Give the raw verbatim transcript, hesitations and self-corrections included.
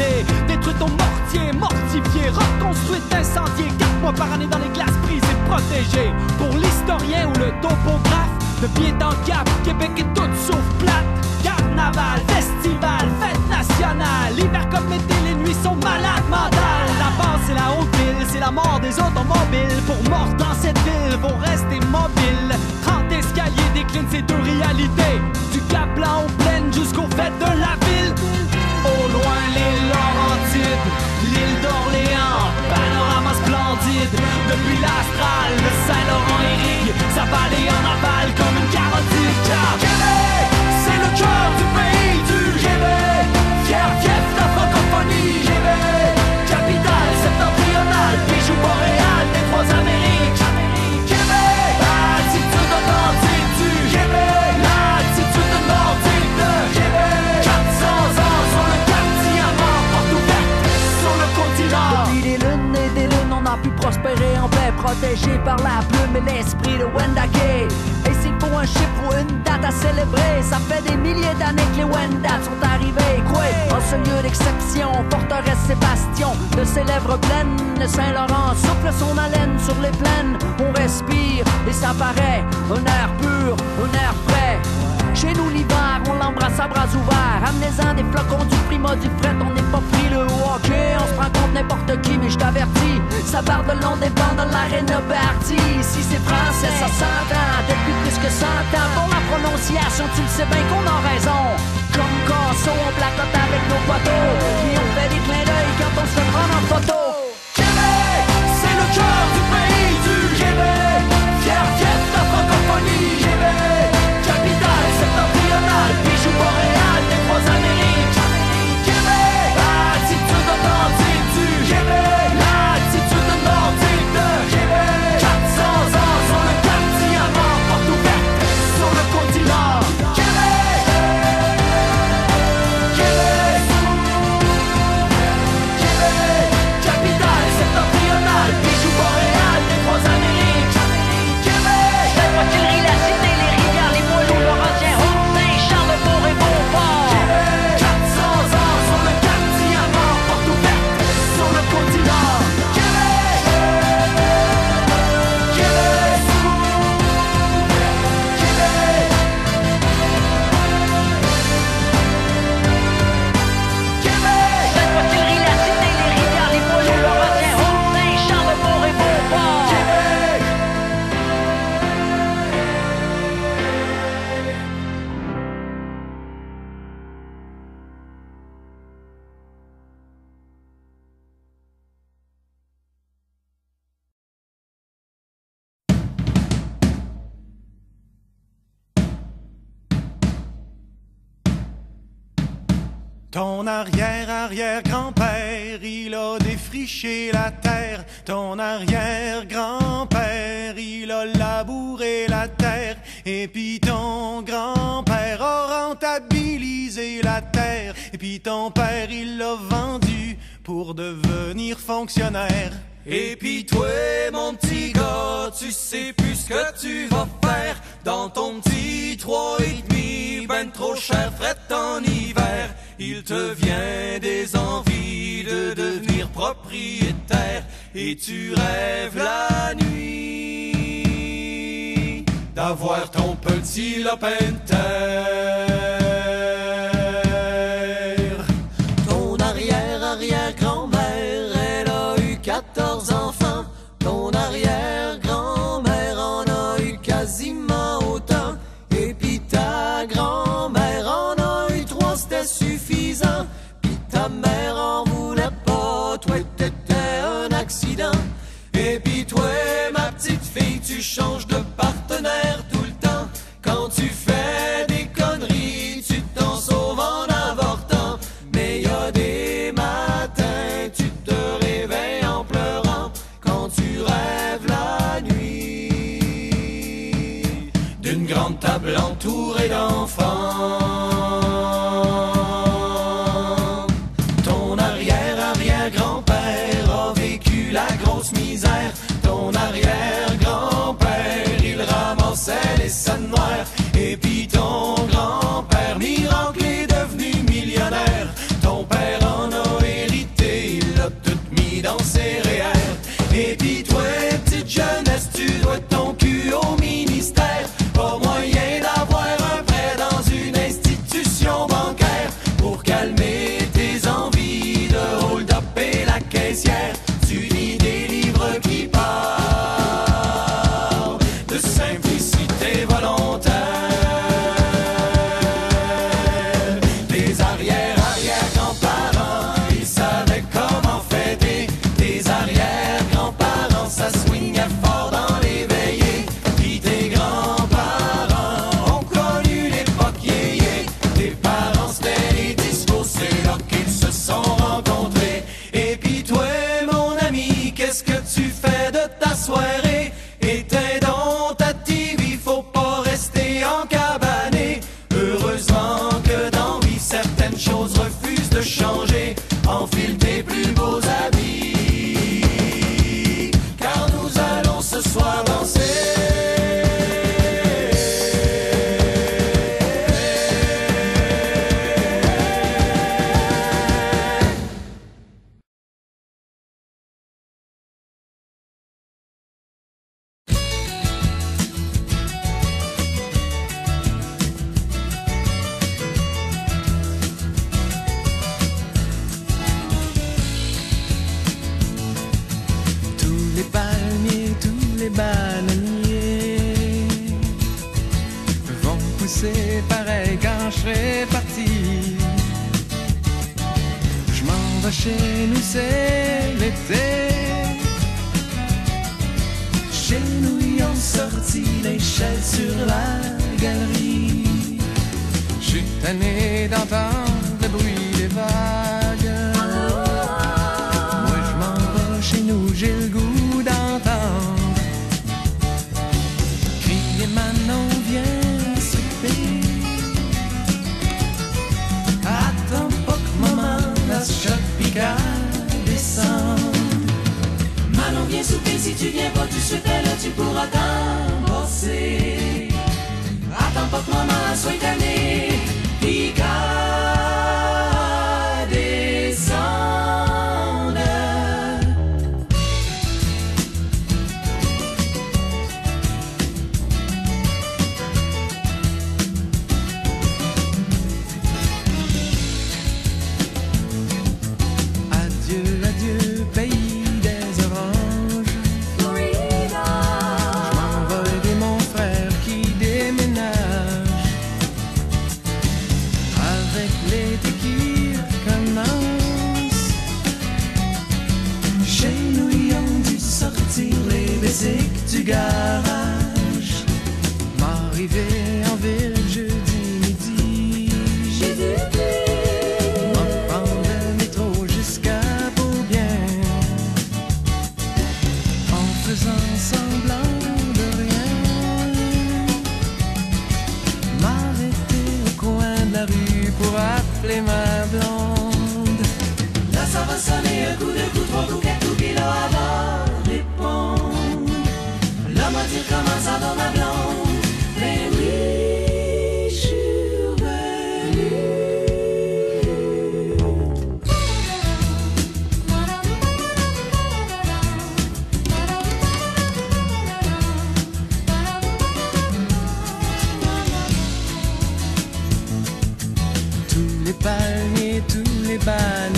brûlée. Détruit ton mortier, mortifié, reconstruite, incendiée. Quatre mois par année dans les glaces prises et protégées. Pour l'historien ou le topographe, de pied en cap, Québec est toute sauf plate. Carnaval, festival, fête nationale. L'hiver comme l'été, les nuits sont malades mentales. La base c'est la haute ville, c'est la mort des automobiles. Pour mort dans cette ville, vont rester mobiles. trente escaliers déclinent ces deux réalités. Du Cap Blanc aux plaines jusqu'aux fêtes de la ville. Au loin les Laurentides, l'île d'Orléans, panorama splendide. Depuis l'Astral, le Saint-Laurent irrigue sa vallée en aval comme une carotide. Car Québec, c'est le cœur du pays du Québec. Fier fief de la francophonie, Québec. Capitale septentrionale, bijou boréal des trois Amériques. Québec, attitude authentique du Québec. L'attitude nordique de Québec. quatre cents ans sur le cap diamant, porte ouverte sur le continent. Depuis des lunes et des lunes, on a pu prospérer en paix, protégé par la plume et l'esprit de Wendake. Et s'il faut un chiffre ou une date à célébrer, ça fait des milliers d'années que les Wendat sont arrivés. Quoi? En ce lieu d'exception, forteresse Sébastien, de ses lèvres pleines, le Saint-Laurent souffle son haleine sur les plaines. On respire et ça paraît un air pur, un air frais. Chez nous l'hiver, on l'embrasse à bras ouverts. Amenez-en des flocons du prima du fret, on n'est pas frileux au hockey. On se prend contre n'importe qui, mais je t'avertis, ça barre de long des bancs dans l'arène Bertie. Si c'est français, ça s'entend depuis plus que cent ans. Pour la prononciation, tu le sais bien qu'on a raison. Comme Casso, on placote avec nos poteaux. Et on fait des clins d'œil quand on se fait prendre en photo. Québec, c'est le cœur du pays du Québec. Fier, fief de la francophonie, Québec. Capitale septentrionale, bijou boréal des trois Amériques. Québec, attitude authentique du Québec. L'attitude nordique de Québec. quatre cents ans sur le cap diamant, porte ouverte sur le continent. Québec, Québec, Québec. Capitale septentrionale, bijou boréal des trois Amériques. Québec, La voiturerie, la cité, les rivières, les moellons, Laurentiens, Haute-Saint, Charlebourg et Beauport. Québec, quatre cents ans sur le cap diamant, porte ouverte sur le continent. Québec, Québec, Québec, Québec. La voiturerie, la cité, les rivières, les moellons, Laurentiens, Haute-Saint, Charlebourg et Beauport. Ton arrière-arrière-grand-père, il a défriché la terre. Ton arrière-grand-père, il a labouré la terre. Et puis ton grand-père a rentabilisé la terre. Et puis ton père, il l'a vendu pour devenir fonctionnaire. Et puis toi, mon petit gars, tu sais plus ce que tu vas faire dans ton petit trois et demi, ben trop cher, fret en hiver. Il te vient des envies de devenir propriétaire et tu rêves la nuit d'avoir ton petit lopin de terre. Ton arrière-arrière-grand-mère, elle a eu quatorze enfants. Ton arrière-grand-mère en a eu quasiment autant. Et puis ta grand-mère en a eu trois, c'était suffisant. Puis ta mère en voulait pas, toi t'étais un accident. Et puis toi, ma petite fille, tu changes de partenaire tout le temps. Quand tu fais des conneries, tu t'en sauves en avortant. Mais y a des matins, tu te réveilles en pleurant quand tu rêves la nuit d'une grande table entourée d'enfants. Ton arrière-arrière-grand-père a vécu la grosse misère. Ton arrière-grand-père, il ramassait les scènes noires. Et puis ton grand-père, miracle, est devenu millionnaire. Ton père en a serais parti. Je m'en vais chez nous, c'est l'été. Chez nous, ils ont sorti l'échelle sur la galerie. Je suis tanné d'entendre le bruit des vagues. Moi, je m'en vais chez nous, j'ai le goût d'entendre crier Manon, viens souper. Attends pas que maman la chopica descend. Manon, viens souper, si tu viens pas tout de suite, là tu pourras t'en passer. Attends pas que maman soit tannée, pis qu'elle descende. Adieu, adieu, pays des oranges. Florida. Je m'en vais aider mon frère qui déménage. Avec l'été qui recommence. Chez nous, ils ont dû sortir les basiques du garage. M'arriver en ville jeudi midi. J'ai dû m'en prendre le métro jusqu'à Beaubien. En faisant semblant de rien, m'arrêter au coin de la rue pour appeler ma blonde. Là ça va sonner un coup, deux coups, trois coups, quatre coups, puis là elle va répondre. Là m'a dire comment ça va ma blonde. Ben oui, je suis revenu. Tous les palmiers, tous les bananiers